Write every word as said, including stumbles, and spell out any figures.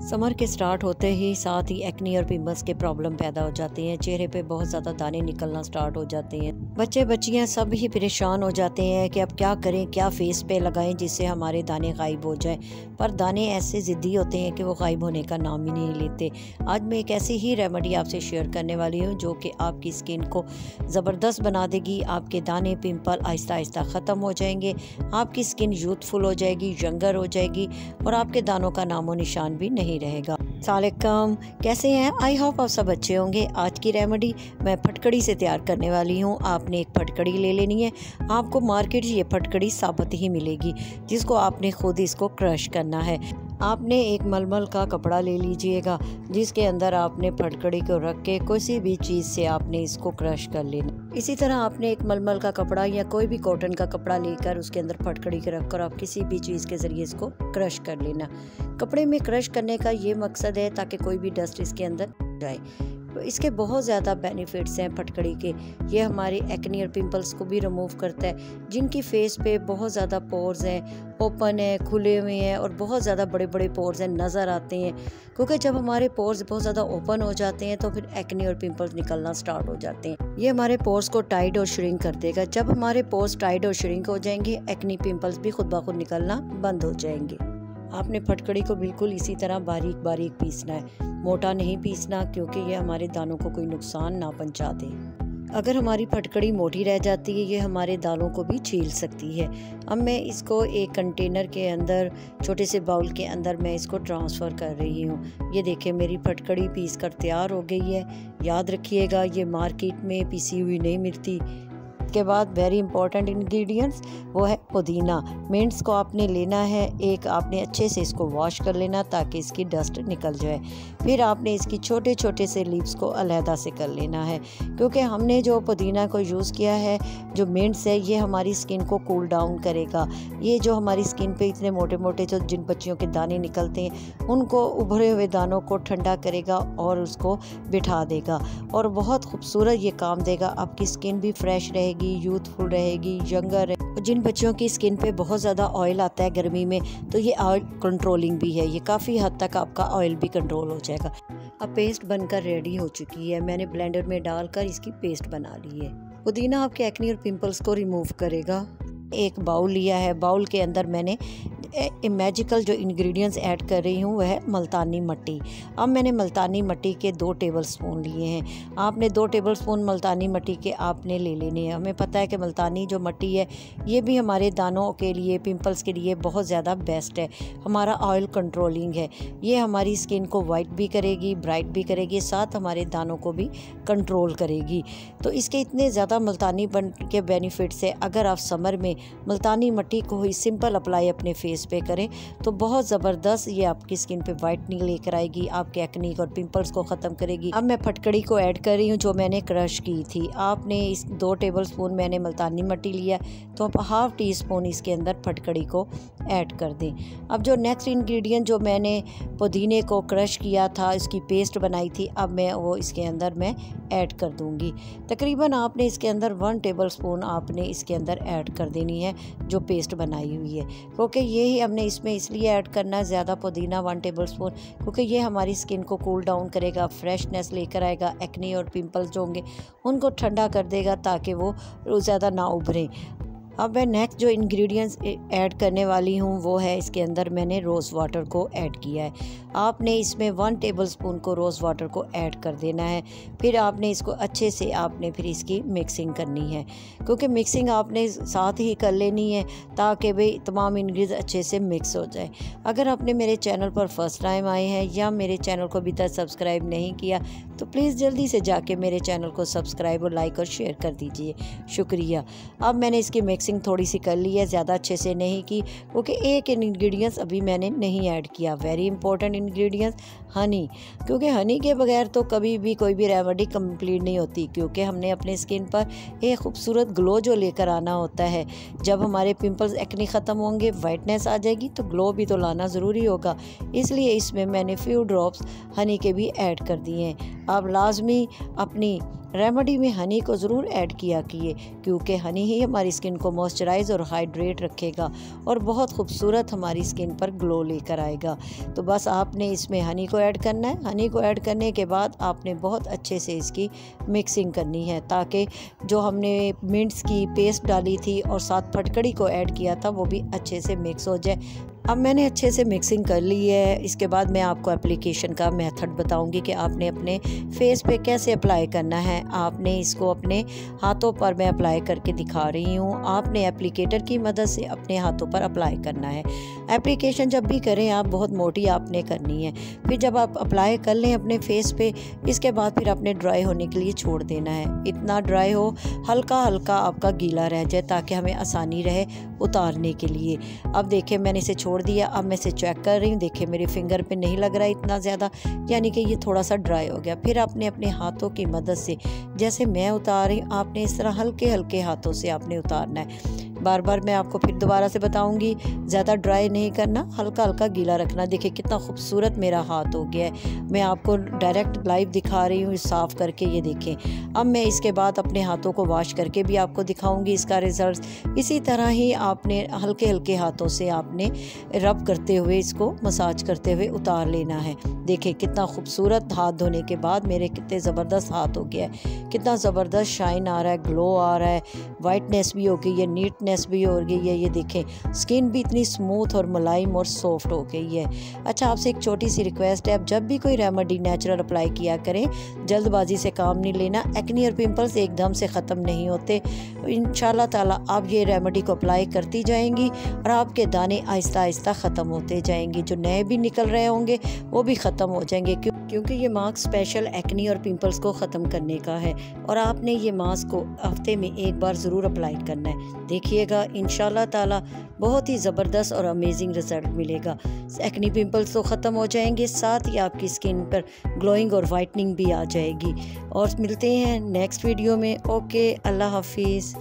Summer के start होते ही साथ ही एक्नी और पिंपल्स के प्रॉब्लम पैदा हो जाती हैं। चेहरे पे बहुत ज़्यादा दाने निकलना स्टार्ट हो जाते हैं। बच्चे बच्चियां सब ही परेशान हो जाते हैं कि अब क्या करें, क्या फेस पे लगाएं जिससे हमारे दाने गायब हो जाएं। पर दाने ऐसे ज़िद्दी होते हैं कि वो गायब होने का नाम ही नहीं लेते। आज मैं एक ऐसी ही रेमेडी आपसे शेयर करने वाली हूँ जो कि आपकी स्किन को ज़बरदस्त बना देगी। आपके दाने पिंपल आहिस्ता आहिस्ता ख़त्म हो जाएंगे, आपकी स्किन यूथफुल हो जाएगी, यंगर हो जाएगी और आपके दानों का नामो निशान भी नहीं रहेगा। अस्सलामुअलैकुम, कैसे हैं? आई होप आप सब अच्छे होंगे। आज की रेमेडी मैं फटकड़ी से तैयार करने वाली हूँ। आपने एक फटकड़ी ले लेनी है। आपको मार्केट ये फटकड़ी साबुत ही मिलेगी, जिसको आपने खुद इसको क्रश करना है। आपने एक मलमल का कपड़ा ले लीजिएगा, जिसके अंदर आपने फटकड़ी को रख के किसी भी चीज़ से आपने इसको क्रश कर लेना। इसी तरह आपने एक मलमल का कपड़ा या कोई भी कॉटन का कपड़ा लेकर उसके अंदर फटकड़ी के रख कर आप किसी भी चीज़ के ज़रिए इसको क्रश कर लेना। कपड़े में क्रश करने का ये मकसद है ताकि कोई भी डस्ट इसके अंदर जाए। तो इसके बहुत ज़्यादा बेनिफिट्स हैं फटकड़ी के। ये हमारे एक्नी और पिंपल्स को भी रिमूव करता है। जिनकी फेस पे बहुत ज़्यादा पोर्स हैं, ओपन है, खुले हुए हैं और बहुत ज़्यादा बड़े बड़े पोर्स हैं, नज़र आते हैं। क्योंकि जब हमारे पोर्स बहुत ज़्यादा ओपन हो जाते हैं तो फिर एक्नी और पिंपल्स निकलना स्टार्ट हो जाते हैं। ये हमारे पोर्स को टाइट और श्रिंक कर देगा। जब हमारे पोर्स टाइट और श्रिंक हो जाएंगे, एक्नी पिंपल्स भी खुद ब खुद निकलना बंद हो जाएंगे। आपने फटकड़ी को बिल्कुल इसी तरह बारीक बारीक पीसना है, मोटा नहीं पीसना, क्योंकि ये हमारे दानों को कोई नुकसान ना पहुंचा दे। अगर हमारी फटकड़ी मोटी रह जाती है, ये हमारे दालों को भी छील सकती है। अब मैं इसको एक कंटेनर के अंदर, छोटे से बाउल के अंदर मैं इसको ट्रांसफ़र कर रही हूँ। ये देखिए मेरी फटकड़ी पीस कर तैयार हो गई है। याद रखिएगा, ये मार्केट में पीसी हुई नहीं मिलती। के बाद वेरी इंपॉर्टेंट इंग्रेडिएंट्स वो है पुदीना। मिंट्स को आपने लेना है, एक आपने अच्छे से इसको वॉश कर लेना ताकि इसकी डस्ट निकल जाए। फिर आपने इसकी छोटे छोटे से लीव्स को अलहदा से कर लेना है, क्योंकि हमने जो पुदीना को यूज़ किया है, जो मिंट्स है, ये हमारी स्किन को कूल डाउन करेगा। ये जो हमारी स्किन पे इतने मोटे मोटे जो जिन बच्चियों के दाने निकलते हैं, उनको उभरे हुए दानों को ठंडा करेगा और उसको बिठा देगा और बहुत खूबसूरत ये काम देगा। आपकी स्किन भी फ्रेश रहेगी, यूथफुल रहेगी, यंगर है। जिन बच्चों की स्किन पे बहुत ज़्यादा ऑयल आता है गर्मी में, तो ये ऑयल कंट्रोलिंग भी है। ये काफ़ी हद तक आपका ऑयल भी कंट्रोल हो जाएगा। अब पेस्ट बनकर रेडी हो चुकी है। मैंने ब्लेंडर में डालकर इसकी पेस्ट बना ली है। पुदीना आपके एक्नी और पिंपल्स को रिमूव करेगा। एक बाउल लिया है, बाउल के अंदर मैंने मैजिकल जो इंग्रेडिएंट्स ऐड कर रही हूँ वह है मुल्तानी मिट्टी। अब मैंने मुल्तानी मिट्टी के दो टेबलस्पून लिए हैं। आपने दो टेबलस्पून मुल्तानी मिट्टी के आपने ले लेने हैं। हमें पता है कि मुल्तानी जो मिट्टी है ये भी हमारे दानों के लिए, पिंपल्स के लिए बहुत ज़्यादा बेस्ट है। हमारा ऑयल कंट्रोलिंग है। ये हमारी स्किन को वाइट भी करेगी, ब्राइट भी करेगी, साथ हमारे दानों को भी कंट्रोल करेगी। तो इसके इतने ज़्यादा मुल्तानी बन के बेनिफिट्स है। अगर आप समर में मुल्तानी मिट्टी को ही सिंपल अप्लाई अपने फेस पे करें तो बहुत ज़बरदस्त ये आपकी स्किन पे वाइटनिंग लेकर आएगी, आपके एक्नी और पिंपल्स को ख़त्म करेगी। अब मैं फटकड़ी को ऐड कर रही हूँ जो मैंने क्रश की थी। आपने इस दो टेबलस्पून मैंने मुल्तानी मिट्टी लिया, तो आप हाफ़ टी स्पून इसके अंदर फटकड़ी को ऐड कर दें। अब जो नेक्स्ट इंग्रेडिएंट जो मैंने पुदीने को क्रश किया था, इसकी पेस्ट बनाई थी, अब मैं वो इसके अंदर मैं ऐड कर दूँगी। तकरीबन आपने इसके अंदर वन टेबल स्पून आपने इसके अंदर ऐड कर देनी है जो पेस्ट बनाई हुई है, क्योंकि ये ही हमने इसमें इसलिए ऐड करना है ज़्यादा पुदीना, वन टेबल स्पून, क्योंकि ये हमारी स्किन को कूल डाउन करेगा, फ्रेशनेस लेकर आएगा। एक्नी और पिंपल्स जो होंगे उनको ठंडा कर देगा ताकि वो ज़्यादा ना उभरें। अब मैं नेक्स्ट जो इंग्रेडिएंट्स ऐड करने वाली हूँ वो है, इसके अंदर मैंने रोज़ वाटर को ऐड किया है। आपने इसमें वन टेबलस्पून को रोज़ वाटर को ऐड कर देना है। फिर आपने इसको अच्छे से आपने फिर इसकी मिक्सिंग करनी है, क्योंकि मिक्सिंग आपने साथ ही कर लेनी है ताकि भाई तमाम इंग्रेडिएंट्स अच्छे से मिक्स हो जाए। अगर आपने मेरे चैनल पर फर्स्ट टाइम आए हैं या मेरे चैनल को अभी तक सब्सक्राइब नहीं किया तो प्लीज़ जल्दी से जाके मेरे चैनल को सब्सक्राइब और लाइक और शेयर कर दीजिए, शुक्रिया। अब मैंने इसकी मिक्सिंग थोड़ी सी कर ली है, ज़्यादा अच्छे से नहीं की, क्योंकि एक इंग्रेडिएंट्स अभी मैंने नहीं ऐड किया, वेरी इंपॉर्टेंट इंग्रेडिएंट्स हनी। क्योंकि हनी के बगैर तो कभी भी कोई भी रेमेडी कंप्लीट नहीं होती, क्योंकि हमने अपने स्किन पर एक खूबसूरत ग्लो जो लेकर आना होता है। जब हमारे पिंपल्स एक्नी ख़त्म होंगे, वाइटनेस आ जाएगी, तो ग्लो भी तो लाना ज़रूरी होगा। इसलिए इसमें मैंने फ्यू ड्रॉप्स हनी के भी ऐड कर दिए हैं। आप लाजमी अपनी रेमेडी में हनी को ज़रूर ऐड किया कीजिए, क्योंकि हनी ही हमारी स्किन को मॉइस्चराइज और हाइड्रेट रखेगा और बहुत खूबसूरत हमारी स्किन पर ग्लो लेकर आएगा। तो बस आपने इसमें हनी को ऐड करना है। हनी को ऐड करने के बाद आपने बहुत अच्छे से इसकी मिक्सिंग करनी है, ताकि जो हमने मिंट्स की पेस्ट डाली थी और साथ फटकड़ी को ऐड किया था वो भी अच्छे से मिक्स हो जाए। अब मैंने अच्छे से मिक्सिंग कर ली है। इसके बाद मैं आपको एप्लीकेशन का मेथड बताऊंगी कि आपने अपने फेस पे कैसे अप्लाई करना है। आपने इसको अपने हाथों पर मैं अप्लाई करके दिखा रही हूँ। आपने एप्लीकेटर की मदद से अपने हाथों पर अप्लाई करना है। एप्लीकेशन जब भी करें आप बहुत मोटी आपने करनी है। फिर जब आप अप्लाई कर लें अपने फेस पे, इसके बाद फिर आपने ड्राई होने के लिए छोड़ देना है। इतना ड्राई हो, हल्का हल्का आपका गीला रह जाए, ताकि हमें आसानी रहे उतारने के लिए। अब देखिए मैंने इसे छोड़ दिया। अब मैं इसे चेक कर रही हूँ। देखिए मेरे फिंगर पे नहीं लग रहा है इतना ज़्यादा, यानी कि ये थोड़ा सा ड्राई हो गया। फिर आपने अपने हाथों की मदद से, जैसे मैं उतार रही हूँ, आपने इस तरह हल्के हल्के हाथों से आपने उतारना है। बार बार मैं आपको फिर दोबारा से बताऊंगी, ज़्यादा ड्राई नहीं करना, हल्का हल्का गीला रखना। देखिए कितना खूबसूरत मेरा हाथ हो गया है। मैं आपको डायरेक्ट लाइव दिखा रही हूँ साफ़ करके, ये देखें। अब मैं इसके बाद अपने हाथों को वॉश करके भी आपको दिखाऊंगी इसका रिज़ल्ट। इसी तरह ही आपने हल्के हल्के हाथों से आपने रब करते हुए, इसको मसाज करते हुए उतार लेना है। देखिए कितना खूबसूरत हाथ धोने के बाद मेरे कितने ज़बरदस्त हाथ हो गया है। कितना ज़बरदस्त शाइन आ रहा है, ग्लो आ रहा है, वाइटनेस भी हो गई है, नीटनेस भी हो गई है। ये देखें स्किन भी इतनी स्मूथ और मुलायम और सॉफ्ट हो गई है। अच्छा, आपसे एक छोटी सी रिक्वेस्ट है, आप जब भी कोई रेमेडी नेचुरल अप्लाई किया करें, जल्दबाजी से काम नहीं लेना। एक्ने और पिंपल्स एकदम से ख़त्म नहीं होते। इंशाल्लाह ताला आप ये रेमेडी को अप्लाई करती जाएंगी और आपके दाने आहिस्ता आहिस्ता ख़त्म होते जाएंगे। जो नए भी निकल रहे होंगे वो भी ख़त्म हो जाएंगे, क्यों क्योंकि ये मास्क स्पेशल एक्ने और पिंपल्स को ख़त्म करने का है। और आपने ये मास्क को हफ्ते में एक बार ज़रूर अप्लाई करना है। देखिएगा इंशाल्लाह ताला बहुत ही ज़बरदस्त और अमेजिंग रिज़ल्ट मिलेगा। एक्ने पिंपल्स तो ख़त्म हो जाएंगे, साथ ही आपकी स्किन पर ग्लोइंग और वाइटनिंग भी आ जाएगी। और मिलते हैं नेक्स्ट वीडियो में। ओके, अल्लाह हाफिज़।